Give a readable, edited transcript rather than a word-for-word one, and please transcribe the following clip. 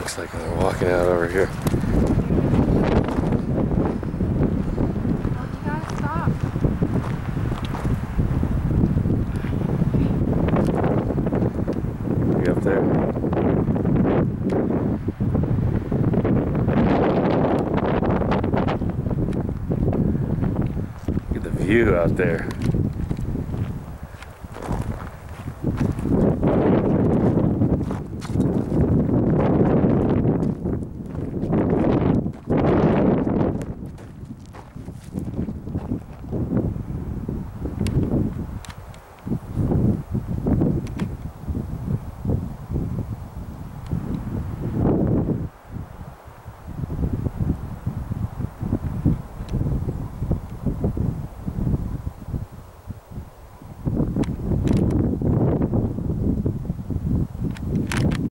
looks like when we're walking out over here. Well, you gotta stop. You up there? Look at the view out there.